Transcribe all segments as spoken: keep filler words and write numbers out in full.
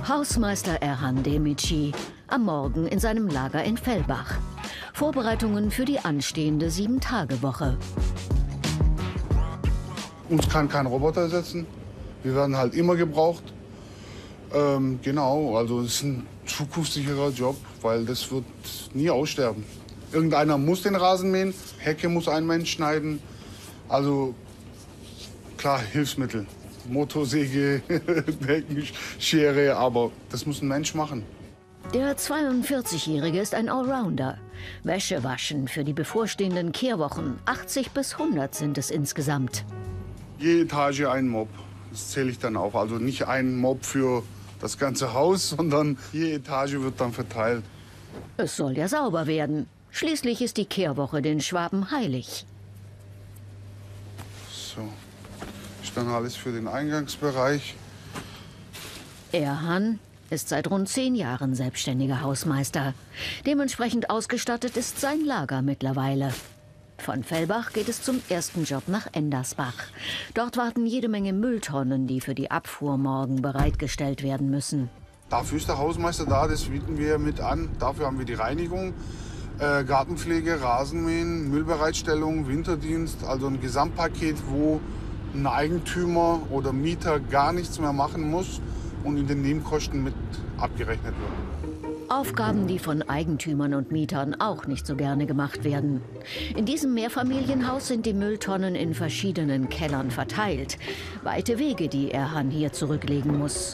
Hausmeister Erhan Demirci am Morgen in seinem Lager in Fellbach. Vorbereitungen für die anstehende Sieben-Tage-Woche. Uns kann kein Roboter ersetzen. Wir werden halt immer gebraucht. Ähm, genau, also es ist ein zukunftssicherer Job, weil das wird nie aussterben. Irgendeiner muss den Rasen mähen, Hecke muss ein Mensch schneiden. Also klar, Hilfsmittel, Motorsäge, Schere, aber das muss ein Mensch machen. Der zweiundvierzigjährige ist ein Allrounder. Wäsche waschen für die bevorstehenden Kehrwochen. achtzig bis hundert sind es insgesamt. Je Etage ein Mob, das zähle ich dann auch. Also nicht ein Mob für das ganze Haus, sondern je Etage wird dann verteilt. Es soll ja sauber werden. Schließlich ist die Kehrwoche den Schwaben heilig. So, ist dann alles für den Eingangsbereich. Erhan ist seit rund zehn Jahren selbstständiger Hausmeister. Dementsprechend ausgestattet ist sein Lager mittlerweile. Von Fellbach geht es zum ersten Job nach Endersbach. Dort warten jede Menge Mülltonnen, die für die Abfuhr morgen bereitgestellt werden müssen. Dafür ist der Hausmeister da, das bieten wir mit an. Dafür haben wir die Reinigung, äh, Gartenpflege, Rasenmähen, Müllbereitstellung, Winterdienst. Also ein Gesamtpaket, wo ein Eigentümer oder Mieter gar nichts mehr machen muss und in den Nebenkosten mit abgerechnet wird. Aufgaben, die von Eigentümern und Mietern auch nicht so gerne gemacht werden. In diesem Mehrfamilienhaus sind die Mülltonnen in verschiedenen Kellern verteilt. Weite Wege, die Erhan hier zurücklegen muss.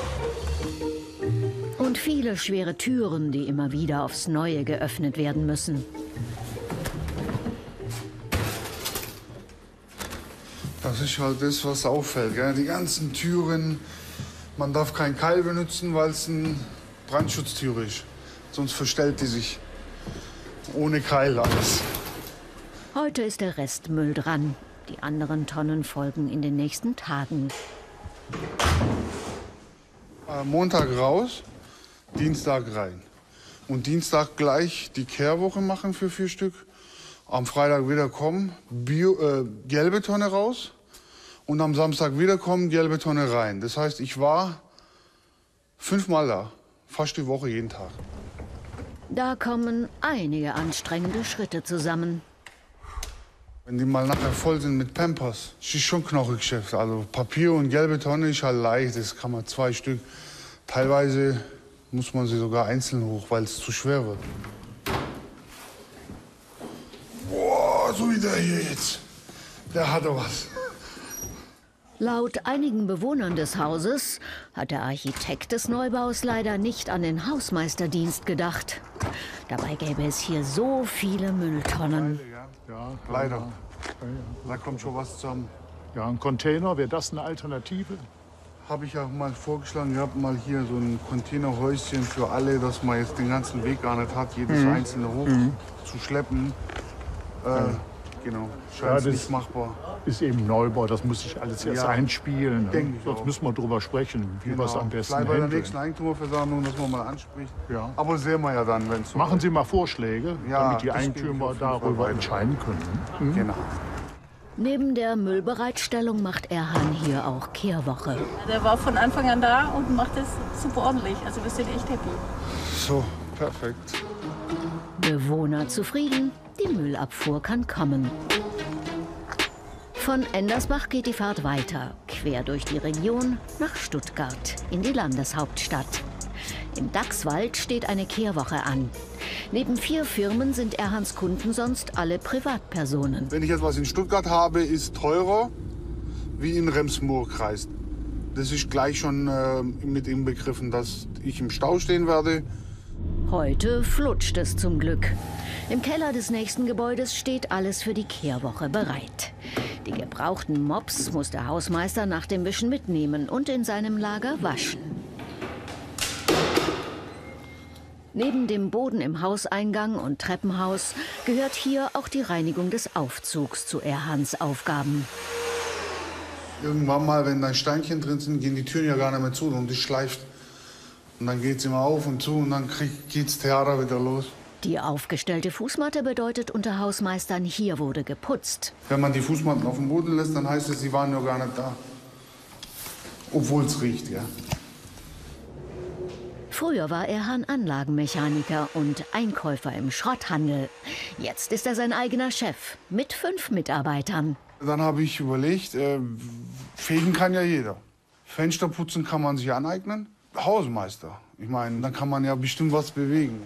Und viele schwere Türen, die immer wieder aufs Neue geöffnet werden müssen. Das ist halt das, was auffällt. Gell? Die ganzen Türen, man darf keinen Keil benutzen, weil es ein Brandschutztür ist. Sonst verstellt die sich. Ohne Keil alles. Heute ist der Restmüll dran. Die anderen Tonnen folgen in den nächsten Tagen. Äh, Montag raus, Dienstag rein. Und Dienstag gleich die Kehrwoche machen für vier Stück. Am Freitag wieder kommen, Bio, äh, gelbe Tonne raus. Und am Samstag wieder kommen, gelbe Tonne rein. Das heißt, ich war fünfmal da. Fast die Woche, jeden Tag. Da kommen einige anstrengende Schritte zusammen. Wenn die mal nachher voll sind mit Pampers, das ist schon Knochengeschäft. Also Papier und gelbe Tonne ist halt leicht, das kann man zwei Stück. Teilweise muss man sie sogar einzeln hoch, weil es zu schwer wird. Boah, so wie der hier jetzt. Der hatte was. Laut einigen Bewohnern des Hauses hat der Architekt des Neubaus leider nicht an den Hausmeisterdienst gedacht. Dabei gäbe es hier so viele Mülltonnen. Ja, leider. Da kommt schon was zusammen. Ja, ein Container, wäre das eine Alternative? Habe ich ja mal vorgeschlagen gehabt, mal hier so ein Containerhäuschen für alle, dass man jetzt den ganzen Weg gar nicht hat, jedes mhm. einzelne hoch mhm. zu schleppen. Äh, ja. Genau, scheint ja, nicht machbar. Ist eben Neubau, das muss sich alles jetzt ja, einspielen. Ne? Sonst müssen wir drüber sprechen, wie genau. wir es am besten handeln. Vielleicht bei der nächsten Eigentümerversammlung, dass man mal anspricht. Ja. Aber sehen wir ja dann, wenn es so Machen ist. Sie mal Vorschläge, ja, damit die Eigentümer darüber entscheiden können. Mhm. Genau. Neben der Müllbereitstellung macht Erhan hier auch Kehrwoche. Der war von Anfang an da und macht es super ordentlich. Also wir sind echt happy. So, perfekt. Bewohner zufrieden, die Müllabfuhr kann kommen. Von Endersbach geht die Fahrt weiter, quer durch die Region nach Stuttgart, in die Landeshauptstadt. Im Dachswald steht eine Kehrwoche an. Neben vier Firmen sind Erhans Kunden sonst alle Privatpersonen. Wenn ich etwas in Stuttgart habe, ist teurer wie in Rems-Murr-Kreis. Das ist gleich schon äh, mit inbegriffen, dass ich im Stau stehen werde. Heute flutscht es zum Glück. Im Keller des nächsten Gebäudes steht alles für die Kehrwoche bereit. Die gebrauchten Mops muss der Hausmeister nach dem Wischen mitnehmen und in seinem Lager waschen. Neben dem Boden im Hauseingang und Treppenhaus gehört hier auch die Reinigung des Aufzugs zu Erhans Aufgaben. Irgendwann mal, wenn da Steinchen drin sind, gehen die Türen ja gar nicht mehr zu und es schleift. Und dann geht es immer auf und zu und dann geht das Theater wieder los. Die aufgestellte Fußmatte bedeutet unter Hausmeistern, hier wurde geputzt. Wenn man die Fußmatten auf dem Boden lässt, dann heißt es, sie waren ja gar nicht da. Obwohl es riecht, ja. Früher war Erhan Anlagenmechaniker und Einkäufer im Schrotthandel. Jetzt ist er sein eigener Chef mit fünf Mitarbeitern. Dann habe ich überlegt, äh, fegen kann ja jeder. Fenster putzen kann man sich aneignen. Hausmeister. Ich meine, dann kann man ja bestimmt was bewegen.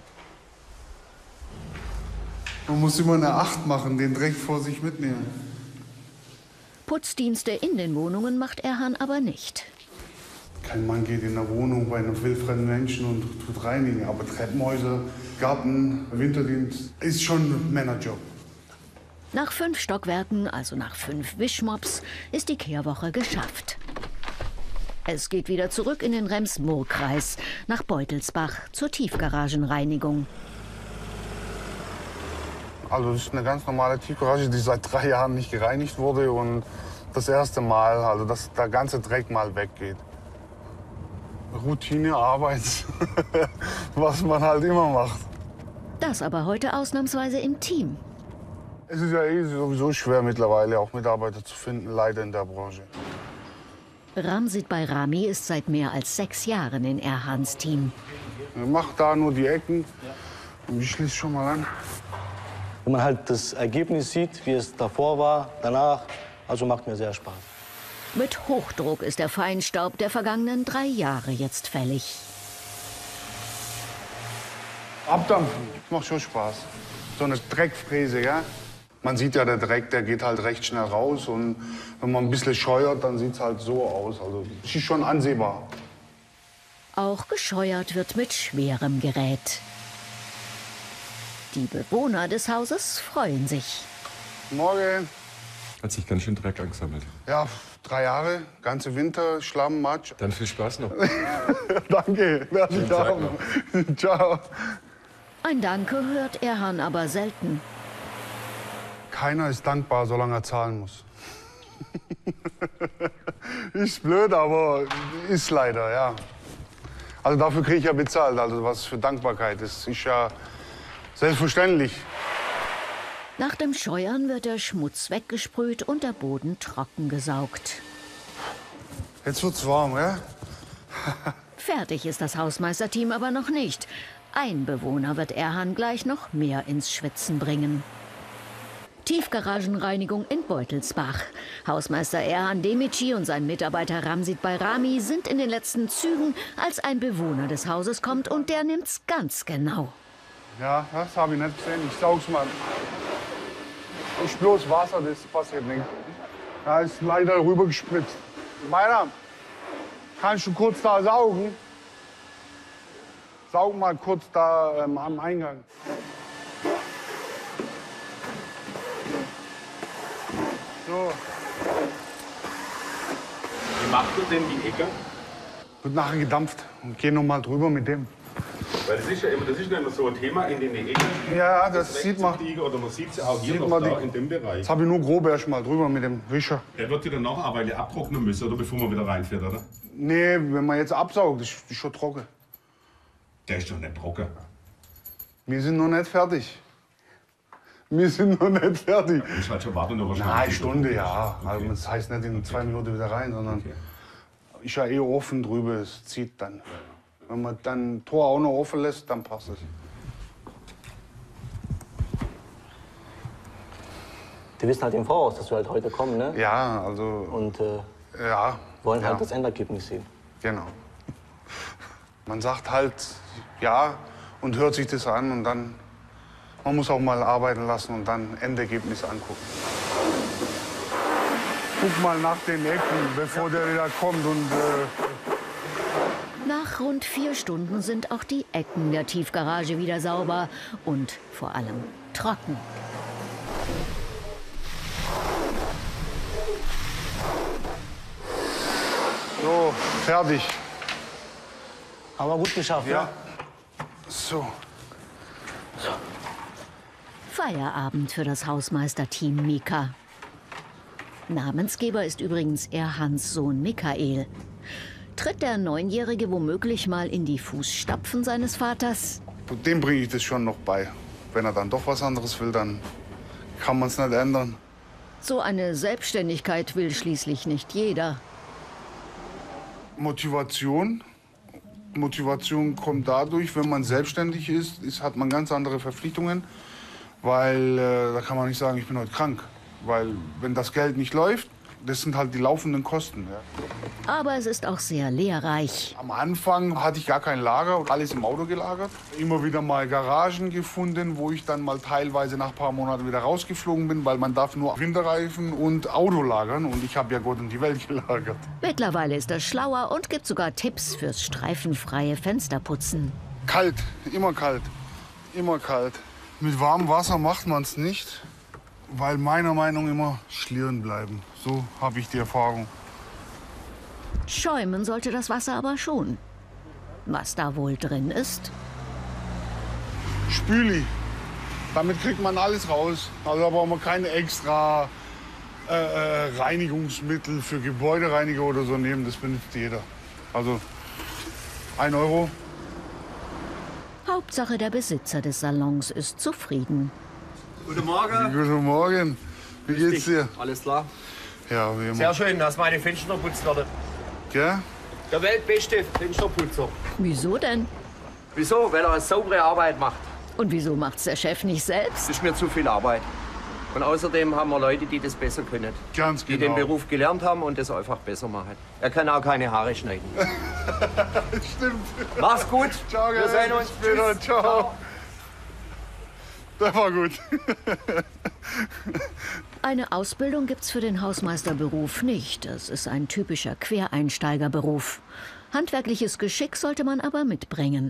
Man muss immer eine Acht machen, den Dreck vor sich mitnehmen. Putzdienste in den Wohnungen macht Erhan aber nicht. Kein Mann geht in eine Wohnung bei einem wildfremden Menschen und tut reinigen. Aber Treppenhäuser, Garten, Winterdienst ist schon ein Männerjob. Nach fünf Stockwerken, also nach fünf Wischmops, ist die Kehrwoche geschafft. Es geht wieder zurück in den Rems-Murr-Kreis, nach Beutelsbach, zur Tiefgaragenreinigung. Also das ist eine ganz normale Tiefgarage, die seit drei Jahren nicht gereinigt wurde. Und das erste Mal, also dass der ganze Dreck mal weggeht. Routinearbeit, was man halt immer macht. Das aber heute ausnahmsweise im Team. Es ist ja eh sowieso schwer mittlerweile, auch Mitarbeiter zu finden, leider in der Branche. Ramsit Bayrami ist seit mehr als sechs Jahren in Erhans Team. Ich mach da nur die Ecken und ich schließe schon mal an. Wenn man halt das Ergebnis sieht, wie es davor war, danach, also macht mir sehr Spaß. Mit Hochdruck ist der Feinstaub der vergangenen drei Jahre jetzt fällig. Abdampfen, macht schon Spaß. So eine Dreckfräse, ja. Man sieht ja, der Dreck, der geht halt recht schnell raus. Und wenn man ein bisschen scheuert, dann sieht es halt so aus. Also es ist schon ansehbar. Auch gescheuert wird mit schwerem Gerät. Die Bewohner des Hauses freuen sich. Morgen. Hat sich ganz schön Dreck angesammelt. Ja, drei Jahre, ganze Winter, Schlamm, Matsch. Dann viel Spaß noch. Danke, werde ich haben. Ciao. Ein Danke hört Erhan aber selten. Keiner ist dankbar, solange er zahlen muss. Ist blöd, aber ist leider, ja. Also dafür kriege ich ja bezahlt, also was für Dankbarkeit. Das ist ja selbstverständlich. Nach dem Scheuern wird der Schmutz weggesprüht und der Boden trocken gesaugt. Jetzt wird's warm, ja? Fertig ist das Hausmeisterteam aber noch nicht. Ein Bewohner wird Erhan gleich noch mehr ins Schwitzen bringen. Tiefgaragenreinigung in Beutelsbach. Hausmeister Erhan Demici und sein Mitarbeiter Ramsit Bayrami sind in den letzten Zügen, als ein Bewohner des Hauses kommt und der nimmt's ganz genau. Ja, das habe ich nicht gesehen. Ich saug's mal. Ich bloß Wasser, das passiert nicht. Da ist leider rüber gespritzt. Meiner, kannst du kurz da saugen? Saug mal kurz da ähm, am Eingang. So. Wie macht ihr denn die Ecke? Wird nachher gedampft und gehen noch mal drüber mit dem. Weil das ist ja immer, das ist ja immer so ein Thema in den Ecken. Ja, das sieht man. Oder man sieht sie auch hier Sieht noch man da die- in dem Bereich. Jetzt habe ich nur grob erst mal drüber mit dem Wischer. Der wird ja dann nachher eine Weile abtrocknen müssen, oder bevor man wieder reinfährt, oder? Nee, wenn man jetzt absaugt, ist ist schon trocken. Der ist doch nicht trocken. Wir sind noch nicht fertig. Wir sind noch nicht fertig. Du musst halt schon warten, aber Na, eine Stunde, ja. Also das heißt nicht in zwei Minuten wieder rein, sondern Okay. ist ja eh offen drüber, es zieht dann. Wenn man dann das Tor auch noch offen lässt, dann passt es. Die wissen halt im Voraus, dass wir halt heute kommen, ne? Ja, also, Und äh, ja. wollen ja, halt das Endergebnis sehen. Genau. Man sagt halt ja und hört sich das an und dann, man muss auch mal arbeiten lassen und dann Endergebnis angucken. Guck mal nach den Ecken, bevor der wieder kommt und äh, Nach rund vier Stunden sind auch die Ecken der Tiefgarage wieder sauber und vor allem trocken. so, fertig. Haben wir gut geschafft, Ja. ja? So. Feierabend für das Hausmeisterteam Mika. Namensgeber ist übrigens Erhans Sohn Michael. Tritt der Neunjährige womöglich mal in die Fußstapfen seines Vaters? Dem bringe ich das schon noch bei. Wenn er dann doch was anderes will, dann kann man es nicht ändern. So eine Selbstständigkeit will schließlich nicht jeder. Motivation Motivation kommt dadurch, wenn man selbstständig ist, ist hat man ganz andere Verpflichtungen, weil äh, da kann man nicht sagen, ich bin heute krank, weil wenn das Geld nicht läuft, das sind halt die laufenden Kosten. Ja. Aber es ist auch sehr lehrreich. Am Anfang hatte ich gar kein Lager, alles im Auto gelagert. Immer wieder mal Garagen gefunden, wo ich dann mal teilweise nach ein paar Monaten wieder rausgeflogen bin, weil man darf nur Winterreifen und Auto lagern und ich habe ja Gott und die Welt gelagert. Mittlerweile ist er schlauer und gibt sogar Tipps fürs streifenfreie Fensterputzen. Kalt, immer kalt, immer kalt. Mit warmem Wasser macht man es nicht, weil meiner Meinung nach immer schlieren bleiben. So habe ich die Erfahrung. Schäumen sollte das Wasser aber schon. Was da wohl drin ist? Spüli. Damit kriegt man alles raus. Also da braucht man keine extra äh, äh, Reinigungsmittel für Gebäudereiniger oder so nehmen. Das benutzt jeder. Also ein Euro. Hauptsache der Besitzer des Salons ist zufrieden. Guten Morgen. Guten Morgen. Wie geht's dir? Alles klar. Ja, wie immer. Sehr schön, dass meine Fenster putzt werden. Gell? Der weltbeste Fensterputzer. Wieso denn? Wieso? Weil er eine saubere Arbeit macht. Und wieso macht's der Chef nicht selbst? Das ist mir zu viel Arbeit. Und außerdem haben wir Leute, die das besser können. Ganz Die genau. den Beruf gelernt haben und das einfach besser machen. Er kann auch keine Haare schneiden. Stimmt. Mach's gut. Ciao, Wir sehen uns. Später. Tschüss. Ciao. Das war gut. Eine Ausbildung gibt's für den Hausmeisterberuf nicht. Es ist ein typischer Quereinsteigerberuf. Handwerkliches Geschick sollte man aber mitbringen.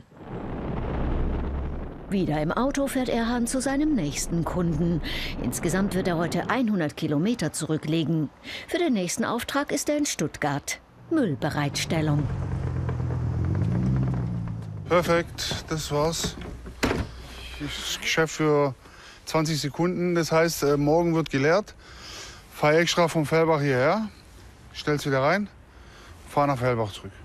Wieder im Auto fährt Erhan zu seinem nächsten Kunden. Insgesamt wird er heute hundert Kilometer zurücklegen. Für den nächsten Auftrag ist er in Stuttgart. Müllbereitstellung. Perfekt, das war's. Das Geschäft für zwanzig Sekunden. Das heißt, äh, morgen wird geleert. Fahr extra vom Fellbach hierher, stell's wieder rein, fahr nach Fellbach zurück.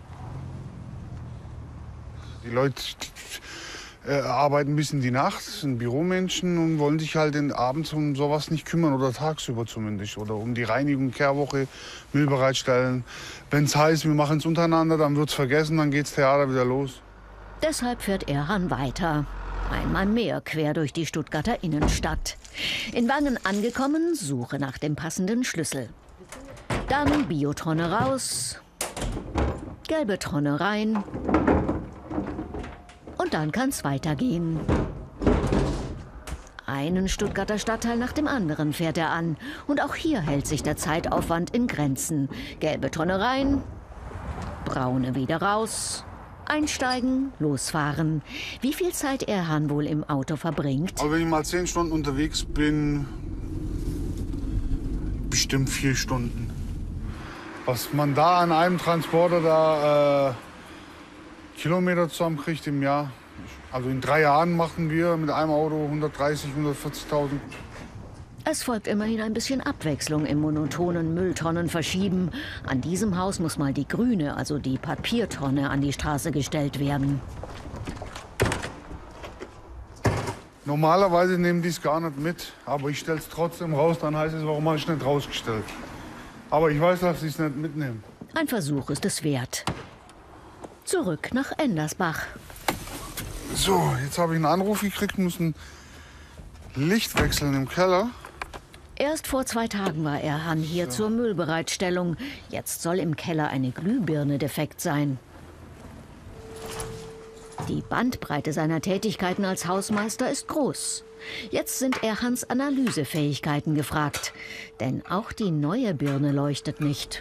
Die Leute die, äh, arbeiten bis in die Nacht, sind Büromenschen und wollen sich halt den abends um sowas nicht kümmern oder tagsüber zumindest. Oder um die Reinigung, Kehrwoche, Müll bereitstellen. Wenn es heißt, wir machen es untereinander, dann wird's vergessen, dann geht's Theater wieder los. Deshalb fährt Erhan weiter. Einmal mehr quer durch die Stuttgarter Innenstadt. In Wangen angekommen, Suche nach dem passenden Schlüssel. Dann Biotonne raus, gelbe Tonne rein und dann kann's weitergehen. Einen Stuttgarter Stadtteil nach dem anderen fährt er an. Und auch hier hält sich der Zeitaufwand in Grenzen. Gelbe Tonne rein, braune wieder raus. Einsteigen, losfahren. Wie viel Zeit Erhan wohl im Auto verbringt? Aber wenn ich mal zehn Stunden unterwegs bin, bestimmt vier Stunden. Was man da an einem Transporter da äh, Kilometer zusammenkriegt im Jahr. Also in drei Jahren machen wir mit einem Auto hundertdreißig, hundertvierzigtausend. Es folgt immerhin ein bisschen Abwechslung im monotonen Mülltonnen verschieben. An diesem Haus muss mal die grüne, also die Papiertonne, an die Straße gestellt werden. Normalerweise nehmen die es gar nicht mit, aber ich stelle es trotzdem raus. Dann heißt es, warum habe ich nicht rausgestellt? Aber ich weiß, dass sie es nicht mitnehmen. Ein Versuch ist es wert. Zurück nach Endersbach. So, jetzt habe ich einen Anruf gekriegt, muss ein Licht wechseln im Keller. Erst vor zwei Tagen war Erhan hier zur Müllbereitstellung. Jetzt soll im Keller eine Glühbirne defekt sein. Die Bandbreite seiner Tätigkeiten als Hausmeister ist groß. Jetzt sind Erhans Analysefähigkeiten gefragt. Denn auch die neue Birne leuchtet nicht.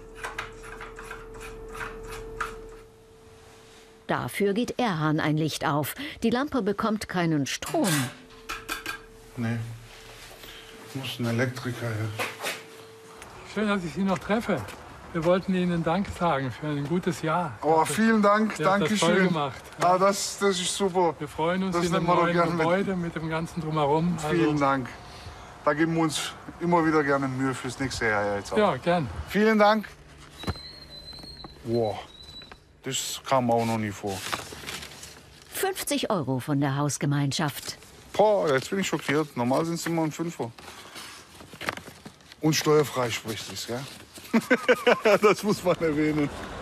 Dafür geht Erhan ein Licht auf. Die Lampe bekommt keinen Strom. Nee. Muss ein Elektriker her. Schön, dass ich Sie noch treffe. Wir wollten Ihnen Dank sagen für ein gutes Jahr. Oh, vielen Dank, Ihr habt das toll Dankeschön. gemacht. Ah, das, das ist super. Wir freuen uns Das in dem nimmt man doch neuen gerne mit. Gebäude mit dem ganzen Drumherum. Vielen Also, Dank. Da geben wir uns immer wieder gerne Mühe fürs nächste Jahr jetzt auch. Ja, gern. Vielen Dank. Wow, das kam auch noch nie vor. fünfzig Euro von der Hausgemeinschaft. Boah, jetzt bin ich schockiert. Normal sind es immer ein Fünfer. Und steuerfrei spricht es, gell? Das muss man erwähnen.